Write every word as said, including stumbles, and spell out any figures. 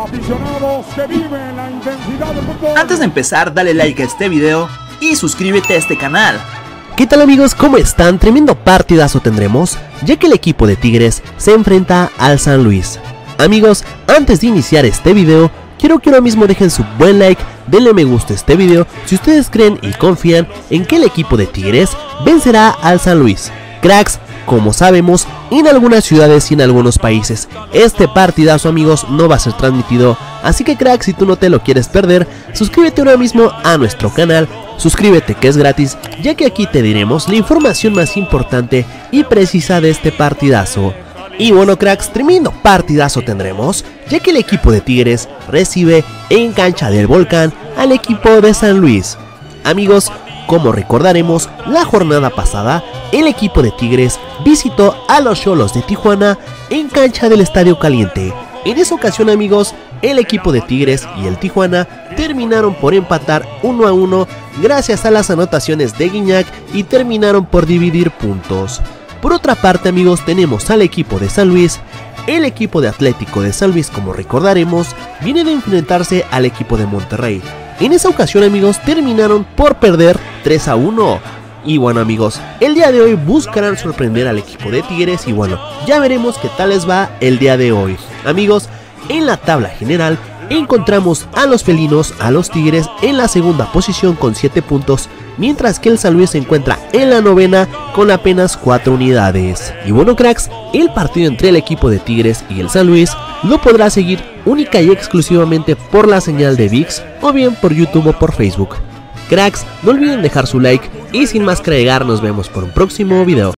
Aficionados que viven la intensidad del fútbol. Antes de empezar, dale like a este video y suscríbete a este canal. ¿Qué tal amigos? ¿Cómo están? Tremendo partidazo tendremos, ya que el equipo de Tigres se enfrenta al San Luis. Amigos, antes de iniciar este video, quiero que ahora mismo dejen su buen like, denle me gusta a este video si ustedes creen y confían en que el equipo de Tigres vencerá al San Luis. Cracks, como sabemos, en algunas ciudades y en algunos países, este partidazo amigos no va a ser transmitido, así que cracks, si tú no te lo quieres perder, suscríbete ahora mismo a nuestro canal, suscríbete que es gratis, ya que aquí te diremos la información más importante y precisa de este partidazo. Y bueno cracks, tremendo partidazo tendremos, ya que el equipo de Tigres recibe en cancha del Volcán al equipo de San Luis. Amigos, como recordaremos, la jornada pasada, el equipo de Tigres visitó a los Xolos de Tijuana en cancha del Estadio Caliente. En esa ocasión amigos, el equipo de Tigres y el Tijuana terminaron por empatar uno a uno gracias a las anotaciones de Guiñac y terminaron por dividir puntos. Por otra parte amigos, tenemos al equipo de San Luis. El equipo de Atlético de San Luis, como recordaremos, viene de enfrentarse al equipo de Monterrey. En esa ocasión amigos, terminaron por perder tres a uno. Y bueno amigos, el día de hoy buscarán sorprender al equipo de Tigres y bueno, ya veremos qué tal les va el día de hoy. Amigos, en la tabla general encontramos a los felinos, a los Tigres en la segunda posición con siete puntos, mientras que el San Luis se encuentra en la novena con apenas cuatro unidades. Y bueno cracks, el partido entre el equipo de Tigres y el San Luis lo podrá seguir única y exclusivamente por la señal de ViX o bien por YouTube o por Facebook. Cracks, no olviden dejar su like y sin más que agregar nos vemos por un próximo video.